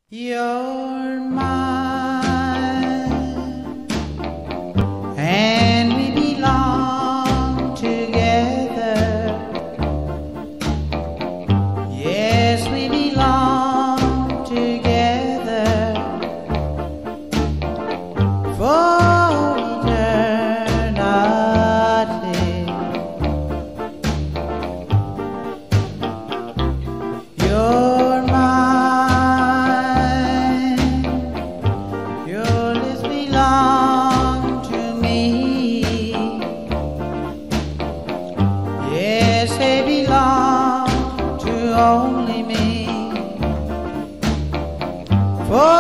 You're mine, and we belong together. Yes, we belong together for eternity. You're mine, your lips belong to me. Yes, they belong to only me. For